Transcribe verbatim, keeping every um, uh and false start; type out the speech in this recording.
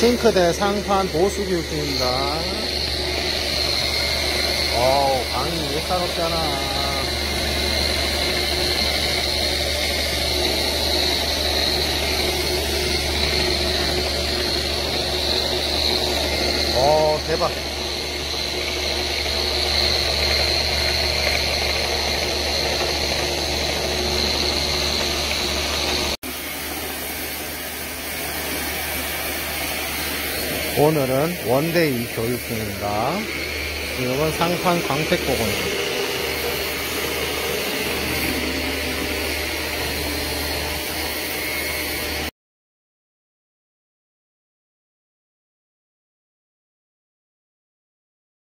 싱크대 상판 보수 교육 중입니다. 어우, 방이 예사롭잖아. 어, 대박. 오늘은 원데이 교육 중입니다. 이건 상판 광택 복원입니다.